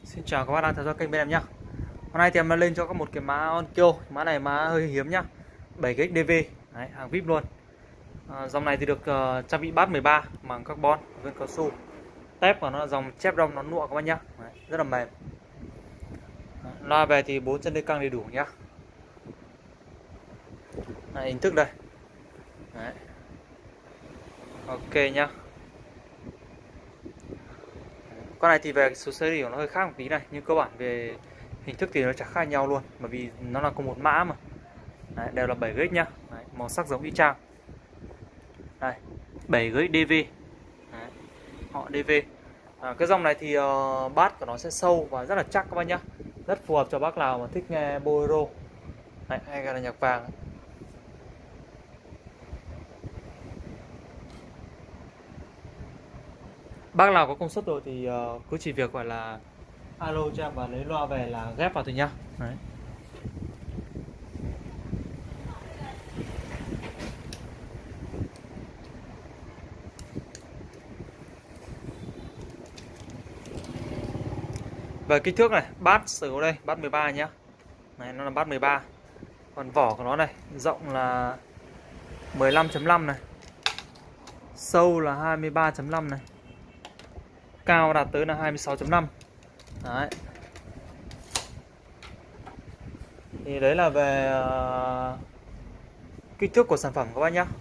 Xin chào các bác đang theo dõi kênh bên em nhá. Hôm nay thì em lên cho các một cái má Onkyo. Má này má hơi hiếm nhá, 7 DV. Đấy, hàng VIP luôn. Dòng này thì được trang bị bát 13 bằng carbon, viên cao su. Tép của nó là dòng chép rong nó nụa các bác nhá. Đấy, rất là mềm. Loa về thì 4 chân đê căng đầy đủ nhá. Đấy, hình thức đây. Đấy. Ok nhá. Con này thì về số series của nó hơi khác một tí này, nhưng cơ bản về hình thức thì nó chẳng khác nhau luôn, bởi vì nó là cùng một mã mà. Đấy, đều là 7 gig nhá. Đấy, màu sắc giống y chang. Đây, 7 gig DV. Đấy, họ DV. Cái dòng này thì bass của nó sẽ sâu và rất là chắc các bác nhá. Rất phù hợp cho bác nào mà thích nghe bolero. Đấy, hay là nhạc vàng. Bác nào có công suất rồi thì cứ chỉ việc gọi là alo cho em và lấy loa về là ghép vào thôi nhá. Đấy. Về kích thước này, bass sở hữu đây, bass 13 nhá. Này, nó là bass 13. Còn vỏ của nó này, rộng là 15.5 này. Sâu là 23.5 này. Cao đạt tới là 26.5. Đấy. Thì đấy là về kích thước của sản phẩm các bác nhá.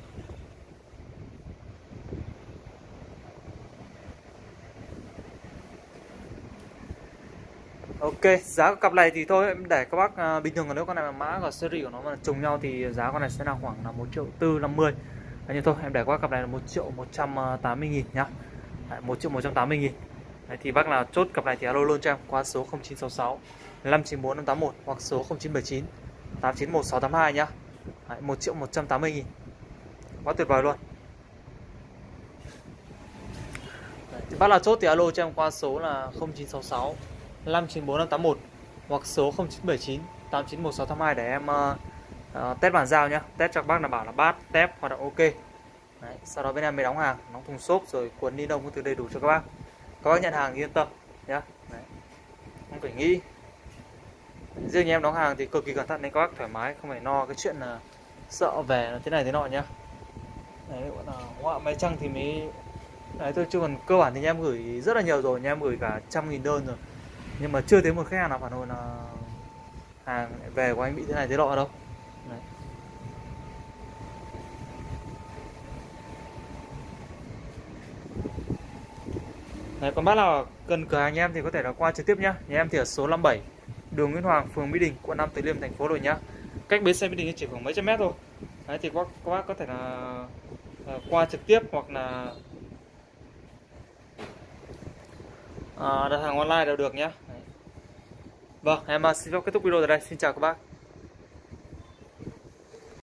Ok, giá của cặp này thì thôi em để các bác bình thường, còn nếu con này mà mã và series của nó mà trùng nhau thì giá con này sẽ là khoảng là 1.450.000. Nhưng thôi em để qua cặp này là 1.180.000 nhá. 1.180.000. Đấy, thì bác nào chốt cặp này thì alo luôn cho em qua số 0966 594 581 hoặc số 0979 891 682 nhá. 1.180.000. Quá tuyệt vời luôn. Đấy, thì bác nào chốt thì alo cho em qua số là 0966 594 581 hoặc số 0979 891 682 để em test bàn giao nhá. Test cho các bác là bảo là bass, tép hoạt động ok. Đấy, sau đó bên em mới đóng hàng, đóng thùng xốp rồi cuốn ni lông có thứ đầy đủ cho các bác. Các bác nhận hàng yên tâm nhá. Đấy, không phải nghĩ. Riêng nhà em đóng hàng thì cực kỳ cẩn thận nên các bác thoải mái, không phải lo cái chuyện là sợ về thế này thế nọ nhá. Đấy, gọi là họa máy trăng thì mới đấy thôi, chứ còn cơ bản thì nhà em gửi rất là nhiều rồi, nhà em gửi cả 100.000 đơn rồi, nhưng mà chưa thấy một khách hàng nào phản hồi là hàng về của anh bị thế này thế nọ đâu. Đấy. Đấy, còn bác nào cần cửa hàng nhà em thì có thể là qua trực tiếp nhá. Nhà em thì ở số 57 đường Nguyễn Hoàng, phường Mỹ Đình, quận 5 Từ Liêm, thành phố Hà Nội nhá. Cách bến xe Mỹ Đình chỉ khoảng mấy trăm mét thôi. Đấy, thì các bác có thể là qua trực tiếp hoặc là đặt hàng online đều được nhá. Đấy. Vâng, em xin phép kết thúc video tại đây. Xin chào các bác.